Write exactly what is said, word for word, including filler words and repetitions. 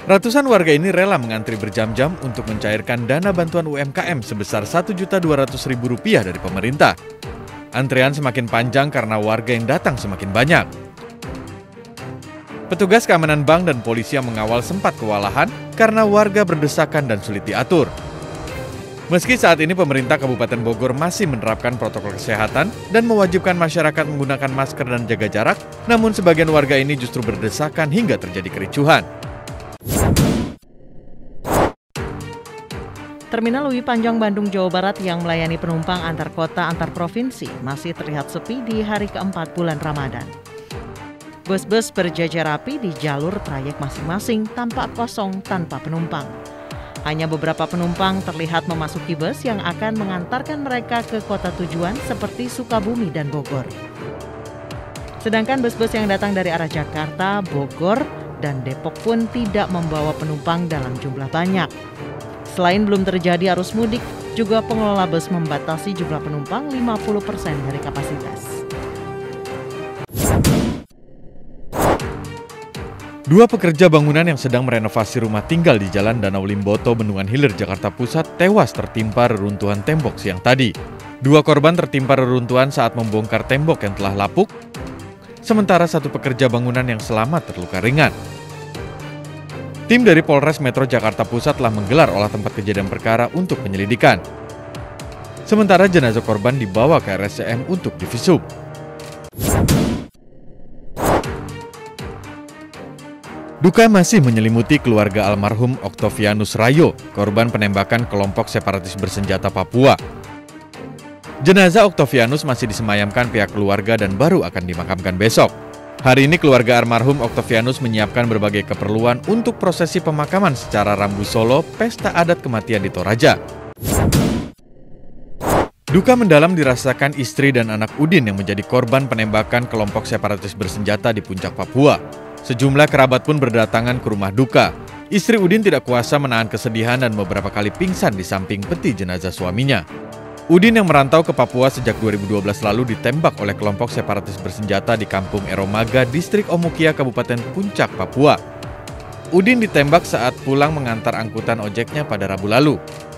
Ratusan warga ini rela mengantri berjam-jam untuk mencairkan dana bantuan U M K M sebesar satu juta dua ratus ribu rupiah dari pemerintah. Antrean semakin panjang karena warga yang datang semakin banyak. Petugas keamanan bank dan polisi yang mengawal sempat kewalahan karena warga berdesakan dan sulit diatur. Meski saat ini pemerintah Kabupaten Bogor masih menerapkan protokol kesehatan dan mewajibkan masyarakat menggunakan masker dan jaga jarak, namun sebagian warga ini justru berdesakan hingga terjadi kericuhan. Terminal U I Panjang Bandung, Jawa Barat yang melayani penumpang antar kota antar provinsi masih terlihat sepi di hari keempat bulan Ramadan. Bus-bus berjajar rapi di jalur trayek masing-masing tampak kosong tanpa penumpang. Hanya beberapa penumpang terlihat memasuki bus yang akan mengantarkan mereka ke kota tujuan seperti Sukabumi dan Bogor. Sedangkan bus-bus yang datang dari arah Jakarta, Bogor, dan Depok pun tidak membawa penumpang dalam jumlah banyak. Selain belum terjadi arus mudik, juga pengelola bus membatasi jumlah penumpang lima puluh persen dari kapasitas. Dua pekerja bangunan yang sedang merenovasi rumah tinggal di Jalan Danau Limboto, Bendungan Hilir, Jakarta Pusat tewas tertimpa reruntuhan tembok siang tadi. Dua korban tertimpa reruntuhan saat membongkar tembok yang telah lapuk, sementara satu pekerja bangunan yang selamat terluka ringan. Tim dari Polres Metro Jakarta Pusat telah menggelar olah tempat kejadian perkara untuk penyelidikan. Sementara jenazah korban dibawa ke R S C M untuk divisum. Duka masih menyelimuti keluarga almarhum Octavianus Rayo, korban penembakan kelompok separatis bersenjata Papua. Jenazah Octavianus masih disemayamkan pihak keluarga dan baru akan dimakamkan besok. Hari ini keluarga almarhum Octavianus menyiapkan berbagai keperluan untuk prosesi pemakaman secara Rambu Solo, pesta adat kematian di Toraja. Duka mendalam dirasakan istri dan anak Udin yang menjadi korban penembakan kelompok separatis bersenjata di Puncak Papua. Sejumlah kerabat pun berdatangan ke rumah duka. Istri Udin tidak kuasa menahan kesedihan dan beberapa kali pingsan di samping peti jenazah suaminya. Udin yang merantau ke Papua sejak dua ribu dua belas lalu ditembak oleh kelompok separatis bersenjata di Kampung Eromaga, Distrik Omukia, Kabupaten Puncak, Papua. Udin ditembak saat pulang mengantar angkutan ojeknya pada Rabu lalu.